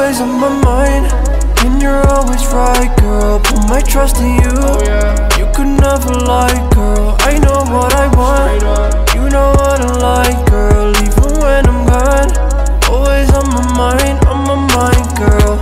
always on my mind, and you're always right, girl. Put my trust in you. You could never lie, girl. I know what I want, you know what I like, girl. Even when I'm gone, always on my mind, girl.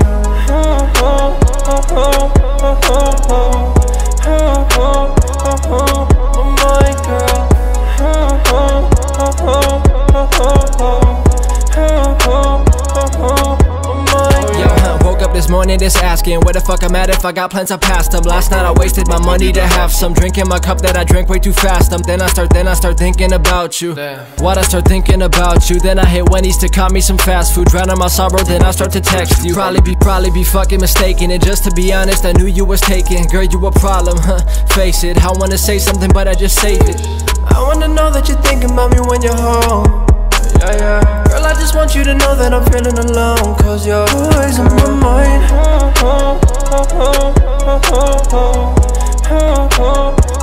This morning just asking where the fuck I'm at, if I got plans I passed them. Last night I wasted my money to have some drink in my cup that I drank way too fast. Then I start thinking about you. Why'd I start thinking about you? Then I hit Wendy's to cop me some fast food, drowning my sorrow, then I start to text you. Probably be fucking mistaken, and just to be honest, I knew you was taken. Girl, you a problem, huh? Face it, I wanna say something but I just save it. I wanna know that you're thinking about me when you're home. Girl, I just want you to know that I'm feeling alone, cause you're always on my mind.